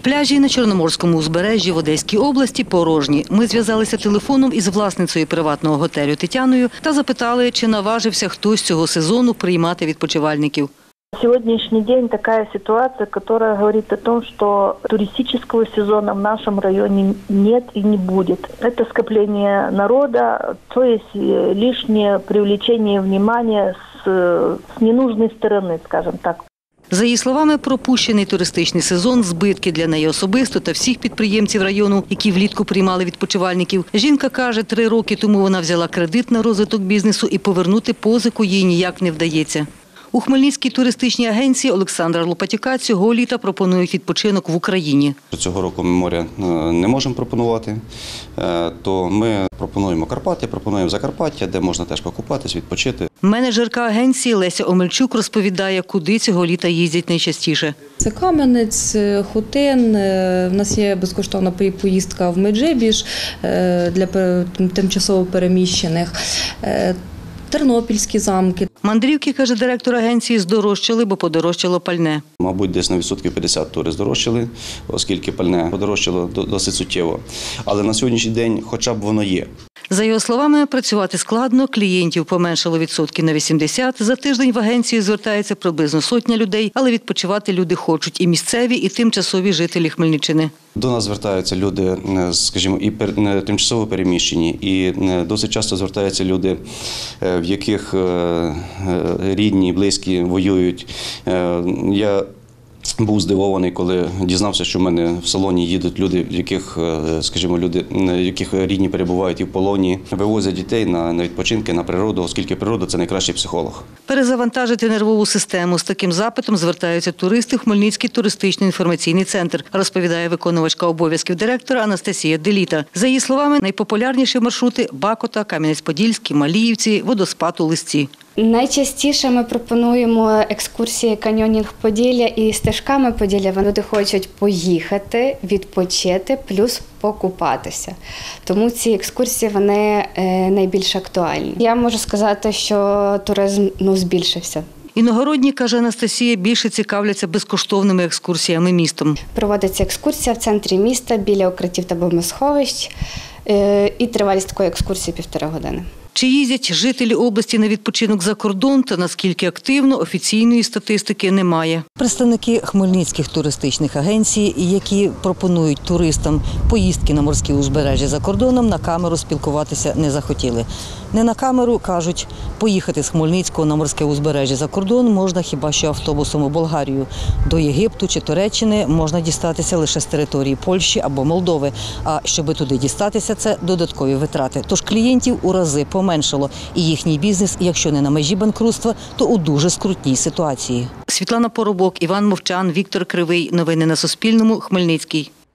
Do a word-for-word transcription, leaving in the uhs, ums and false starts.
Пляжі на Чорноморському узбережжі в Одеській області порожні. Ми зв'язалися телефоном із власницею приватного готелю Тетяною та запитали, чи наважився хтось цього сезону приймати відпочивальників. Сегодняшний день такая ситуация, которая говорит о том, что туристического сезона в нашем районе нет и не будет. Это скопление народа, то есть лишнее привлечение внимания с, с ненужной стороны, скажем так. За її словами, пропущений туристичний сезон – збитки для неї особисто та всіх підприємців району, які влітку приймали відпочивальників. Жінка каже, три роки тому вона взяла кредит на розвиток бізнесу і повернути позику їй ніяк не вдається. У Хмельницькій туристичній агенції Олександра Лопатюка цього літа пропонують відпочинок в Україні. Цього року ми моря не можемо пропонувати, то ми пропонуємо Карпати, пропонуємо Закарпаття, де можна теж покупатись, відпочити. Менеджерка агенції Леся Омельчук розповідає, куди цього літа їздять найчастіше. Це Кам'янець, Хотин, в нас є безкоштовна поїздка в Меджибіж для тимчасово переміщених, Тернопільські замки. Мандрівки, каже директор агенції, здорожчали, бо подорожчало пальне. Мабуть, десь на відсотків п'ятдесят тури здорожчали, оскільки пальне подорожчало досить суттєво. Але на сьогоднішній день хоча б воно є. За його словами, працювати складно, клієнтів поменшало відсотків на вісімдесят. За тиждень в агенцію звертається приблизно сотня людей, але відпочивати люди хочуть – і місцеві, і тимчасові жителі Хмельниччини. До нас звертаються люди, скажімо, і тимчасово переміщені, і досить часто звертаються люди, в яких рідні, близькі воюють. Я був здивований, коли дізнався, що в мене в салоні їдуть люди, в яких, скажімо, люди, яких рідні перебувають і в полоні, вивозять дітей на відпочинки, на природу, оскільки природа – це найкращий психолог. Перезавантажити нервову систему. З таким запитом звертаються туристи в Хмельницький туристичний інформаційний центр, розповідає виконувачка обов'язків директора Анастасія Деліта. За її словами, найпопулярніші маршрути – Бакота, Кам'янець-Подільський, Маліївці, водоспад у Лисці. Найчастіше ми пропонуємо екскурсії каньйонінг Поділля і стежками Поділля. Люди хочуть поїхати, відпочити, плюс покупатися. Тому ці екскурсії вони найбільш актуальні. Я можу сказати, що туризм ну, збільшився. Іногородні, каже Анастасія, більше цікавляться безкоштовними екскурсіями містом. Проводиться екскурсія в центрі міста біля укриттів та бомбосховищ і тривалість такої екскурсії – півтори години. Чи їздять жителі області на відпочинок за кордон та наскільки активно, офіційної статистики немає. Представники хмельницьких туристичних агенцій, які пропонують туристам поїздки на морські узбережжя за кордоном, на камеру спілкуватися не захотіли. Не на камеру, кажуть, поїхати з Хмельницького на морське узбережжя за кордон можна хіба що автобусом у Болгарію. До Єгипту чи Туреччини можна дістатися лише з території Польщі або Молдови. А щоби туди дістатися, це додаткові витрати. Тож клієнтів у рази поменшало. І їхній бізнес, якщо не на межі банкрутства, то у дуже скрутній ситуації. Світлана Поробок, Іван Мовчан, Віктор Кривий. Новини на Суспільному. Хмельницький.